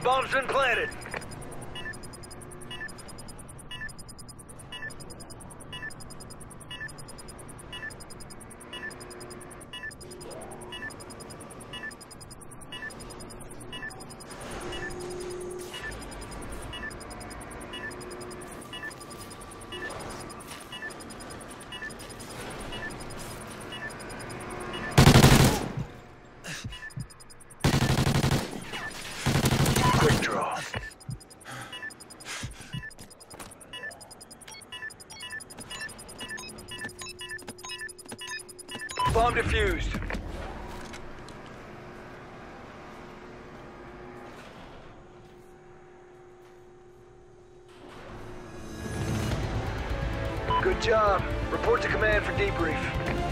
Bomb's been planted. Quick draw. Bomb defused. Good job. Report to command for debrief.